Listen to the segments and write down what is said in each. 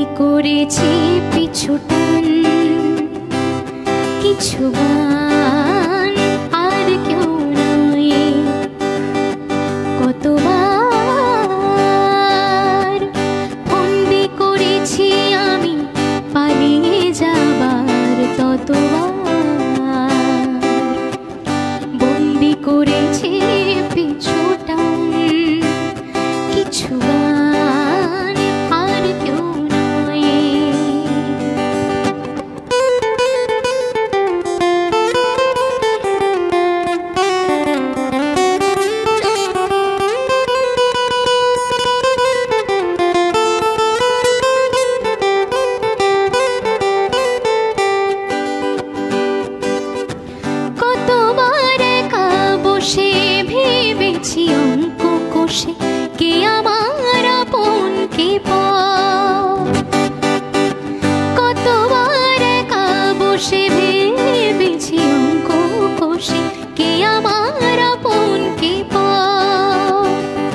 করেছি পিছুটান কিছু গান আর কেউ নয়। কতবার বন্দি করেছি আমি পালিয়ে যাবার, ততবার বন্দি করেছি পিছুটান কিছু গান আর কেউ নয়। কতবার একা বসে ভেবেছি অঙ্ক কষে কে আমার আপন কে পর। কতবার একা বসে ভেবেছি অঙ্ক কষে কে আমার আপন কে পর।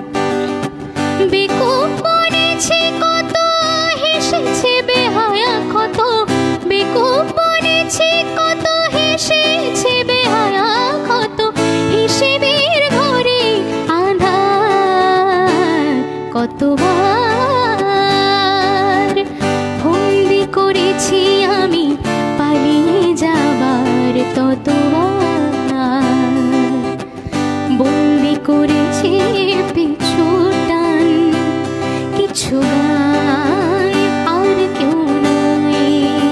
বেকুব বনেছে কত হেসেছে বেহায়া ক্ষত, বেকুব বনেছে কত হেসেছে বেহায়া ক্ষত। হিসেবের ঘরে আঁধার কতবার বন্দি করেছি আমি পালিয়ে যাবার, ততবার বন্দি করেছি পিছুটান কিছু গান আর কেউ নয়।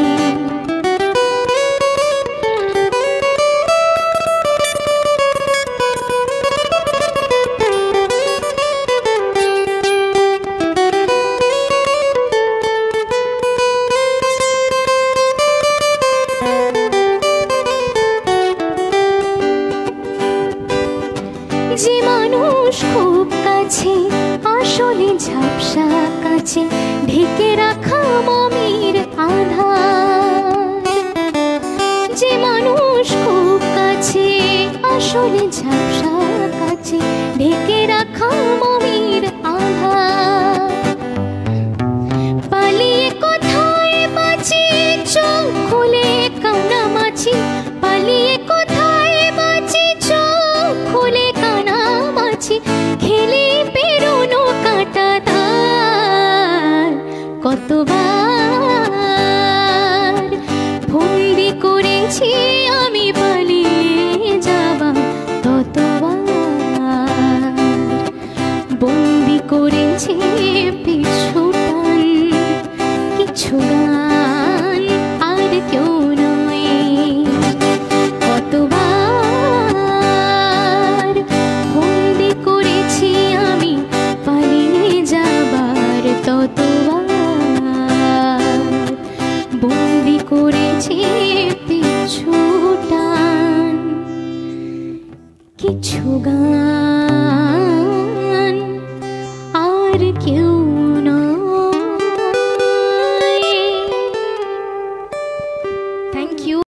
যে মানুষ খুব কাছে আসলে ঝাপসা কাছে ঢেকে রাখা মমির আধার। যে মানুষ খুব কাছে আসলে ঝাপসা কাছে ঢেকে রাখা মমির আধার। পালিয়ে কোথায় বাঁচি চোখ খুলে কানামাছি, পালিয়ে কোথায় বাঁচি চোখ খুলে কানামাছি। খেলে পেরোনো কাঁটাতার কতবার বন্দি করেছি আমি পালিয়ে যাবা, ততবার বন্দি করেছি পিছুটান কিছু গান আর কেউ নয়। কতবার বন্দি করেছি আমি পালিয়ে যাবার, ততবার বন্দি করেছি পিছুটান কিছু গান আর কেউ